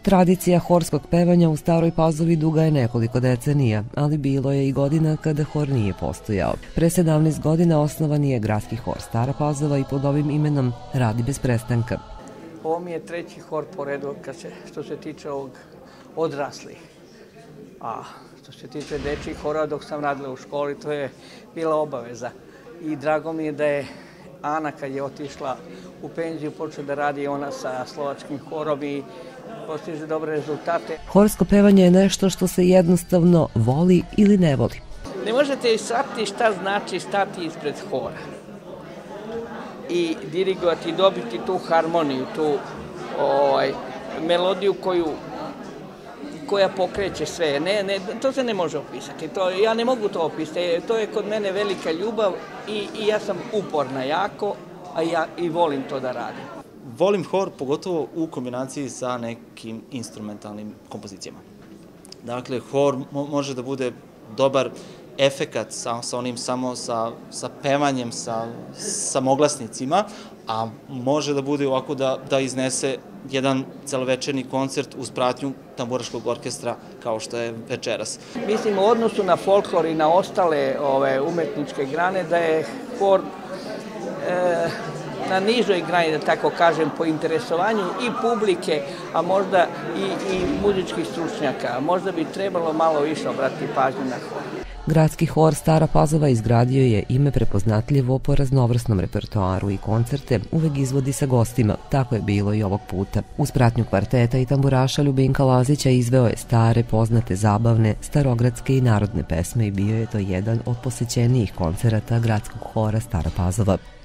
Tradicija horskog pevanja u Staroj Pazovi duga je nekoliko decenija, ali bilo je i godina kada hor nije postojao. Pre 17 godina osnovan je Gradski hor Stara Pazova i pod ovim imenom radi bez prestanka. Ovo mi je treći hor po redu što se tiče ovog odraslih. A što se tiče dečjih hora, dok sam radila u školi, to je bila obaveza. I drago mi je da je Ana, kad je otišla u penziju, počela da radi ona sa slovačkim horom i postiže dobre rezultate. Horsko pevanje je nešto što se jednostavno voli ili ne voli. Ne možete shvatiti šta znači stati ispred hora i dirigovati i dobiti tu harmoniju, tu melodiju koja pokreće sve. To se ne može opisati. Ja ne mogu to opisati. To je kod mene velika ljubav i ja sam uporna jako, a ja i volim to da radim. Volim hor pogotovo u kombinaciji sa nekim instrumentalnim kompozicijama. Dakle, hor može da bude dobar efekat sa pevanjem, sa samoglasnicima, a može da bude ovako da iznese jedan celovečerni koncert uz pratnju tamburaškog orkestra kao što je večeras. Mislim, u odnosu na folklor i na ostale umetničke grane da je hor na nižoj grani, da tako kažem, po interesovanju i publike, a možda i muzičkih stručnjaka. Možda bi trebalo malo više obratiti pažnju na hor. Gradski hor Stara Pazova izgradio je ime prepoznatljivo po raznovrsnom repertoaru i koncerte uvek izvodi sa gostima. Tako je bilo i ovog puta. Uz pratnju kvarteta i tamburaša Ljubinka Lazića izveo je stare, poznate, zabavne, starogradske i narodne pesme i bio je to jedan od posećenijih koncerata Gradskog hora Stara Pazova.